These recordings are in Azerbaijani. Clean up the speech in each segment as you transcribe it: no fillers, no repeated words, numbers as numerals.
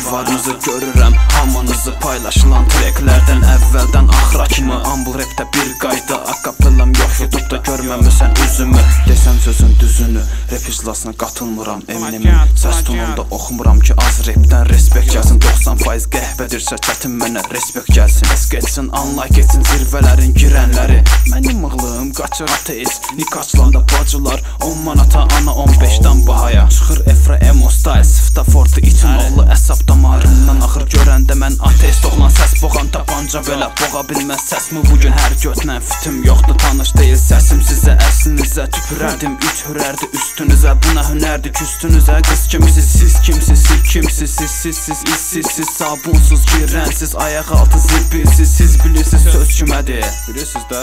etibarınızı görürəm. Hamınızı paylaşılan treklərdən əvvəldən axıra kimi. Ambul rapdə bir qayda, akapellam yox, YouTube'da görməmisən üzümü. Desəm sözün düzünü, rap iclasına qatılmıram. Eminemin səs tonunda oxumuram ki, az rapdən respekt gəlsin. 90% qəhbədirsə çətin mənə respekt gəlsin. Es geçsin, unlike etsin zirvələrin girənləri. Mənim mığlığım qaçır ateist, nikaçlanda bacılar 10 manata, ana 15'dan bahaya. Çıxır Efra Emo style, sıfta fortu itin oğlu əsab damarımdan axır. Görəndə mən ateist oğlan səs boğan tapanca belə boğa bilməz səsimi. Bugün hər götlə fitim yoxdur, tanış deyil səsim sizə. Əslinizə tüpürərdim, üç hürərdi üstünüzə. Bu nə hünərdi küstünüzə, qız kimsiz, siz kimsiz, siz kimsiz, siz işsizsiz, sabunsuz, girənsiz, ayaq altı zirbilsiz. Siz bilirsiniz söz kimədir, bilirsiniz də?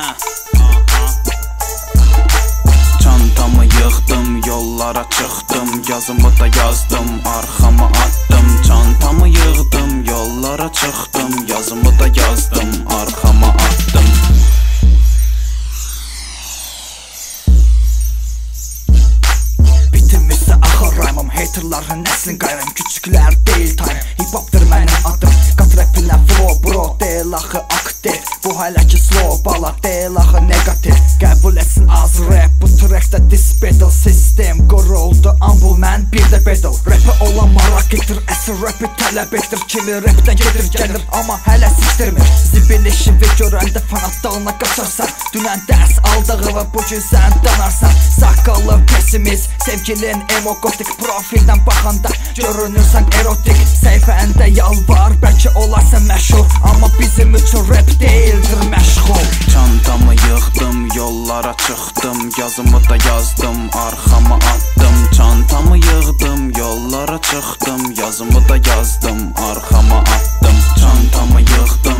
Çantamı yığdım, yollara çıxdım, yazımı da yazdım, arxama attım. Çantamı yığdım, yollara çıxdım, yazımı da yazdım, arxama attım. Bitirmişsə axır raymım, haterların nəslin qayrım, küçüklər deyil time. Hip-hopdur mənim adım, qat rapinə flow bro, deyil axı aktiv. Bu hələ ki slow bala, deyil axı negativ. Qəbul etsin az rap, bu trackdə diss battle sistem quruldu. Ambul mən bir də battle, rapə olan maraq edir, əsr rapi tələb edir. Kimi rapdən gedir gəlir, amma hələ sikdirmir. Zibilişi və görəndə fanatlığına qaçarsan, dünən dərs aldığı və bugün sən danarsan. Saqqallı pesimiz, sevgilin emo gotik, profildən baxanda görünürsən erotik. Səhifəndə yalvar, bəlkə olarsan məşhur, amma bizim üçün rap deyildir məşğul. Çantamı yığdım, yollara çıxdım, yazımı da yazdım, arxama attım. Çantamı yığdım, yollara çıxdım, yazımı da yazdım, arxama attım. Çantamı yığdım,